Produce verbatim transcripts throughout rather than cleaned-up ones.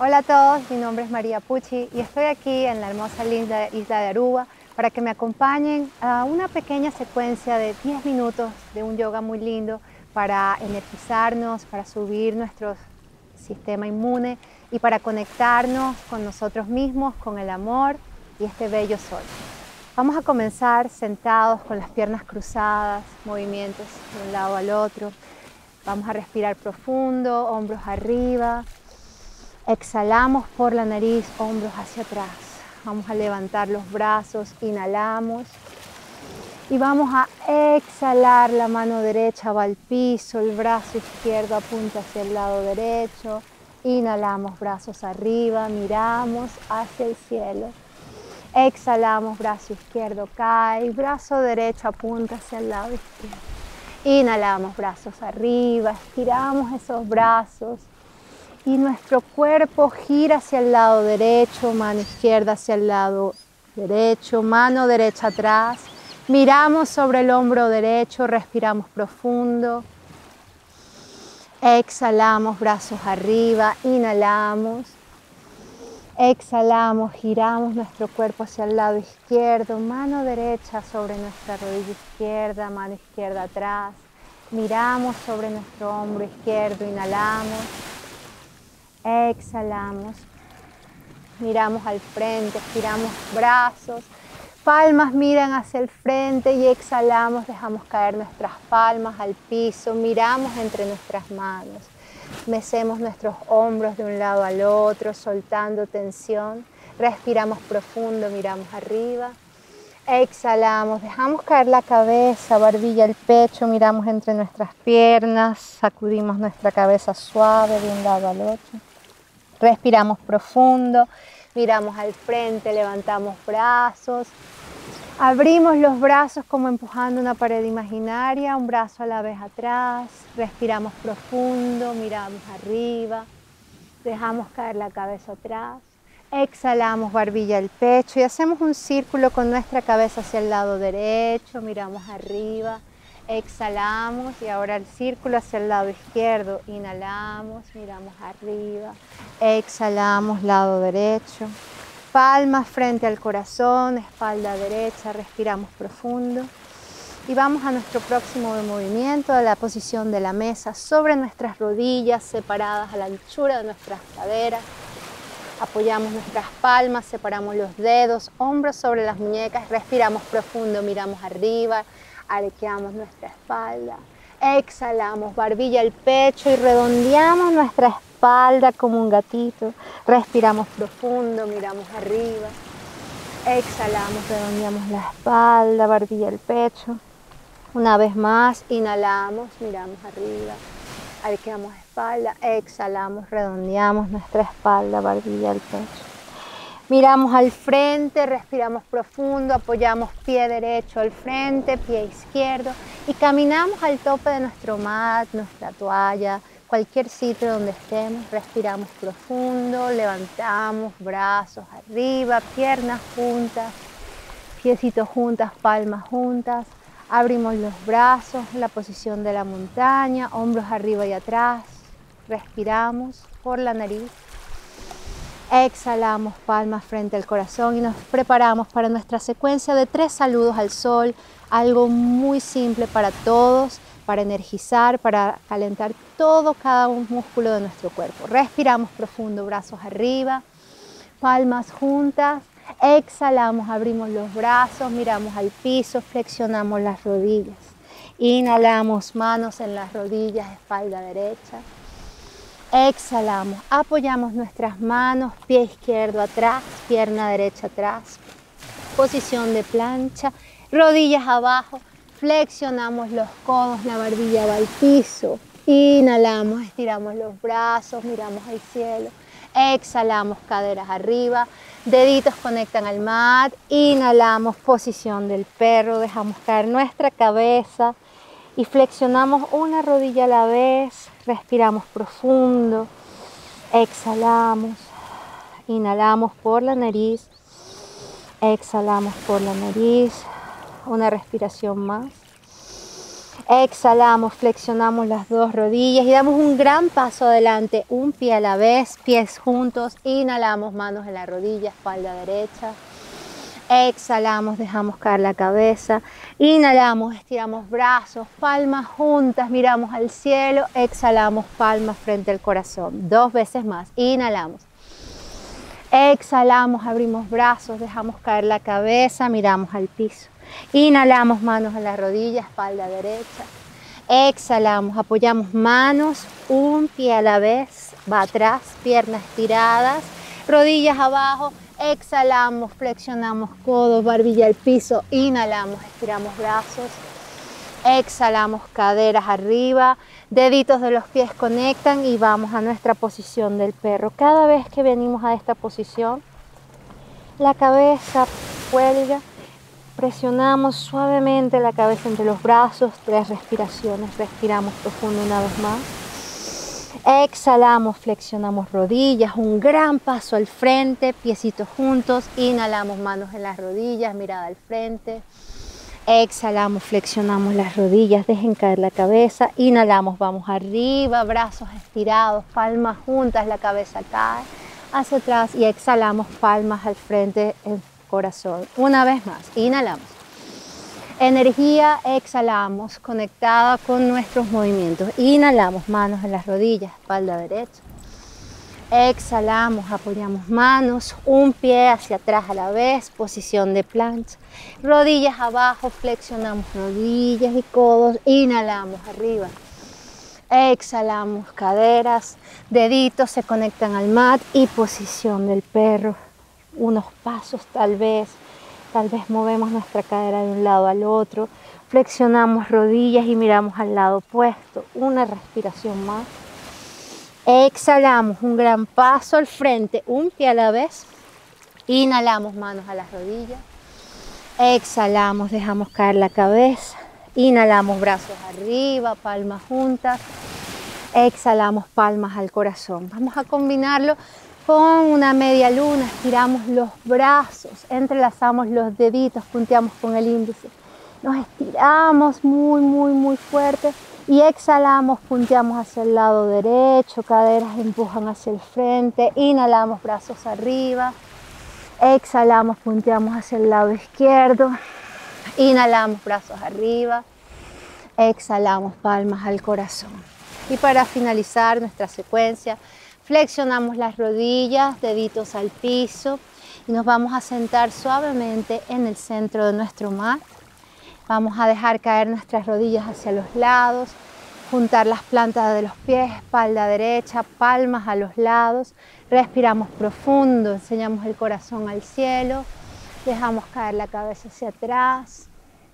Hola a todos, mi nombre es María Pucci y estoy aquí en la hermosa isla, isla de Aruba para que me acompañen a una pequeña secuencia de diez minutos de un yoga muy lindo para energizarnos, para subir nuestro sistema inmune y para conectarnos con nosotros mismos, con el amor y este bello sol. Vamos a comenzar sentados con las piernas cruzadas, movimientos de un lado al otro. Vamos a respirar profundo, hombros arriba. Exhalamos por la nariz, hombros hacia atrás. Vamos a levantar los brazos, inhalamos. Y vamos a exhalar, la mano derecha va al piso, el brazo izquierdo apunta hacia el lado derecho. Inhalamos, brazos arriba, miramos hacia el cielo. Exhalamos, brazo izquierdo cae, brazo derecho apunta hacia el lado izquierdo. Inhalamos, brazos arriba, estiramos esos brazos. Y nuestro cuerpo gira hacia el lado derecho, mano izquierda hacia el lado derecho, mano derecha atrás. Miramos sobre el hombro derecho, respiramos profundo. Exhalamos, brazos arriba, inhalamos. Exhalamos, giramos nuestro cuerpo hacia el lado izquierdo, mano derecha sobre nuestra rodilla izquierda, mano izquierda atrás. Miramos sobre nuestro hombro izquierdo, inhalamos. Exhalamos, miramos al frente, estiramos brazos, palmas miran hacia el frente y exhalamos, dejamos caer nuestras palmas al piso, miramos entre nuestras manos, mecemos nuestros hombros de un lado al otro, soltando tensión, respiramos profundo, miramos arriba, exhalamos, dejamos caer la cabeza, barbilla, el pecho, miramos entre nuestras piernas, sacudimos nuestra cabeza suave de un lado al otro. Respiramos profundo, miramos al frente, levantamos brazos, abrimos los brazos como empujando una pared imaginaria, un brazo a la vez atrás, respiramos profundo, miramos arriba, dejamos caer la cabeza atrás, exhalamos, barbilla al pecho y hacemos un círculo con nuestra cabeza hacia el lado derecho, miramos arriba. Exhalamos y ahora el círculo hacia el lado izquierdo, inhalamos, miramos arriba, exhalamos, lado derecho, palmas frente al corazón, espalda derecha, respiramos profundo y vamos a nuestro próximo movimiento, a la posición de la mesa sobre nuestras rodillas separadas a la anchura de nuestras caderas. Apoyamos nuestras palmas, separamos los dedos, hombros sobre las muñecas, respiramos profundo, miramos arriba. Arqueamos nuestra espalda, exhalamos, barbilla al pecho y redondeamos nuestra espalda como un gatito. Respiramos profundo, miramos arriba, exhalamos, redondeamos la espalda, barbilla al pecho. Una vez más, inhalamos, miramos arriba, arqueamos espalda, exhalamos, redondeamos nuestra espalda, barbilla al pecho. Miramos al frente, respiramos profundo, apoyamos pie derecho al frente, pie izquierdo y caminamos al tope de nuestro mat, nuestra toalla, cualquier sitio donde estemos. Respiramos profundo, levantamos brazos arriba, piernas juntas, piecitos juntas, palmas juntas. Abrimos los brazos, la posición de la montaña, hombros arriba y atrás. Respiramos por la nariz. Exhalamos, palmas frente al corazón y nos preparamos para nuestra secuencia de tres saludos al sol, algo muy simple para todos, para energizar, para calentar todo, cada un músculo de nuestro cuerpo. Respiramos profundo, brazos arriba, palmas juntas, exhalamos, abrimos los brazos, miramos al piso, flexionamos las rodillas. Inhalamos, manos en las rodillas, espalda derecha. Exhalamos, apoyamos nuestras manos, pie izquierdo atrás, pierna derecha atrás, posición de plancha, rodillas abajo, flexionamos los codos, la barbilla va al piso, inhalamos, estiramos los brazos, miramos al cielo, exhalamos, caderas arriba, deditos conectan al mat, inhalamos, posición del perro, dejamos caer nuestra cabeza y flexionamos una rodilla a la vez, respiramos profundo, exhalamos, inhalamos por la nariz, exhalamos por la nariz, una respiración más, Exhalamos, flexionamos las dos rodillas y damos un gran paso adelante, un pie a la vez, pies juntos. Inhalamos, manos en la rodilla, espalda derecha. Exhalamos, dejamos caer la cabeza. Inhalamos, estiramos brazos, palmas juntas, miramos al cielo. Exhalamos, palmas frente al corazón. Dos veces más. Inhalamos. Exhalamos, abrimos brazos, dejamos caer la cabeza, miramos al piso. Inhalamos, manos en la rodilla, espalda derecha. Exhalamos, apoyamos manos, un pie a la vez, va atrás, piernas estiradas, rodillas abajo. Exhalamos, flexionamos codos, barbilla al piso. Inhalamos, estiramos brazos. Exhalamos, caderas arriba, deditos de los pies conectan y vamos a nuestra posición del perro. Cada vez que venimos a esta posición, la cabeza cuelga. Presionamos suavemente la cabeza entre los brazos, tres respiraciones, respiramos profundo una vez más. Exhalamos, flexionamos rodillas, un gran paso al frente, piecitos juntos. Inhalamos, manos en las rodillas, mirada al frente. Exhalamos, flexionamos las rodillas, dejen caer la cabeza. Inhalamos, vamos arriba, brazos estirados, palmas juntas, la cabeza cae hacia atrás y exhalamos, palmas al frente, el corazón. Una vez más, inhalamos. Energía, exhalamos, conectada con nuestros movimientos. Inhalamos, manos en las rodillas, espalda derecha. Exhalamos, apoyamos manos, un pie hacia atrás a la vez, posición de plancha. Rodillas abajo, flexionamos rodillas y codos. Inhalamos, arriba. Exhalamos, caderas, deditos se conectan al mat y posición del perro. Unos pasos tal vez, tal vez movemos nuestra cadera de un lado al otro, flexionamos rodillas y miramos al lado opuesto. Una respiración más. Exhalamos, un gran paso al frente, un pie a la vez. Inhalamos, manos a las rodillas. Exhalamos, dejamos caer la cabeza. Inhalamos, brazos arriba, palmas juntas. Exhalamos, palmas al corazón. Vamos a combinarlo con una media luna. Estiramos los brazos, entrelazamos los deditos, punteamos con el índice. Nos estiramos muy, muy, muy fuerte y exhalamos, punteamos hacia el lado derecho, caderas empujan hacia el frente. Inhalamos, brazos arriba. Exhalamos, punteamos hacia el lado izquierdo. Inhalamos, brazos arriba. Exhalamos, palmas al corazón. Y para finalizar nuestra secuencia, flexionamos las rodillas, deditos al piso y nos vamos a sentar suavemente en el centro de nuestro mat. Vamos a dejar caer nuestras rodillas hacia los lados, juntar las plantas de los pies, espalda derecha, palmas a los lados. Respiramos profundo, enseñamos el corazón al cielo, dejamos caer la cabeza hacia atrás.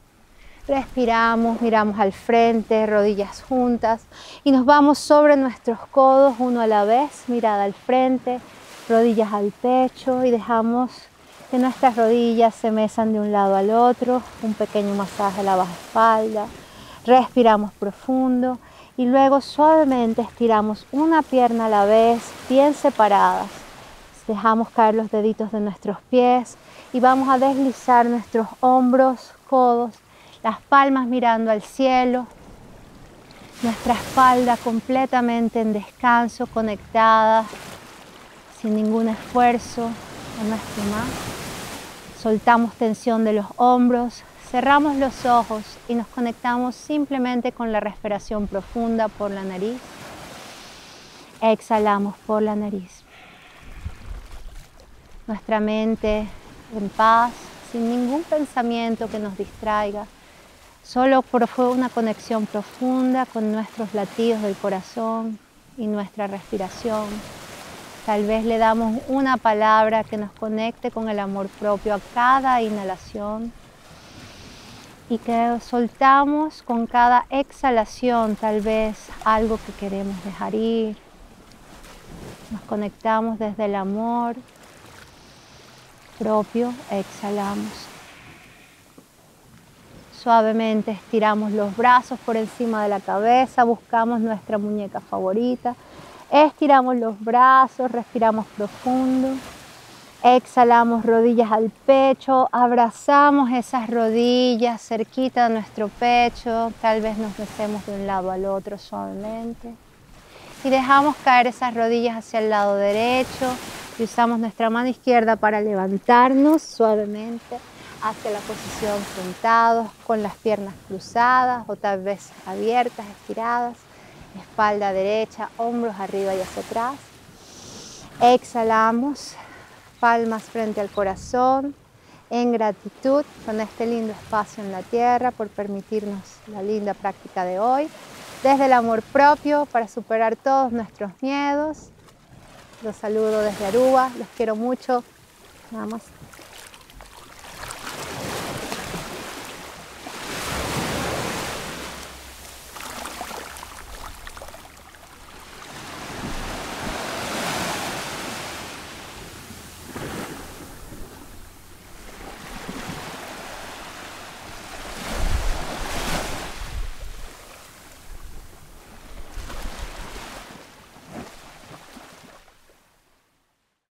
Respiramos, miramos al frente, rodillas juntas y nos vamos sobre nuestros codos uno a la vez, mirada al frente, rodillas al pecho y dejamos que nuestras rodillas se mesan de un lado al otro, un pequeño masaje a la baja espalda. Respiramos profundo y luego suavemente estiramos una pierna a la vez, bien separadas. Dejamos caer los deditos de nuestros pies y vamos a deslizar nuestros hombros, codos, las palmas mirando al cielo, nuestra espalda completamente en descanso, conectada, sin ningún esfuerzo en nuestro mat. Soltamos tensión de los hombros, cerramos los ojos y nos conectamos simplemente con la respiración profunda por la nariz. Exhalamos por la nariz. Nuestra mente en paz, sin ningún pensamiento que nos distraiga. Solo fue una conexión profunda con nuestros latidos del corazón y nuestra respiración. Tal vez le damos una palabra que nos conecte con el amor propio a cada inhalación y que soltamos con cada exhalación tal vez algo que queremos dejar ir. Nos conectamos desde el amor propio, exhalamos. Suavemente estiramos los brazos por encima de la cabeza, buscamos nuestra muñeca favorita. Estiramos los brazos, respiramos profundo. Exhalamos, rodillas al pecho, abrazamos esas rodillas cerquita de nuestro pecho, tal vez nos mecemos de un lado al otro suavemente. Y dejamos caer esas rodillas hacia el lado derecho y usamos nuestra mano izquierda para levantarnos suavemente hacia la posición sentados con las piernas cruzadas o tal vez abiertas, estiradas, espalda derecha, hombros arriba y hacia atrás. Exhalamos, palmas frente al corazón, en gratitud con este lindo espacio en la tierra por permitirnos la linda práctica de hoy. Desde el amor propio para superar todos nuestros miedos. Los saludo desde Aruba, los quiero mucho. Namaste.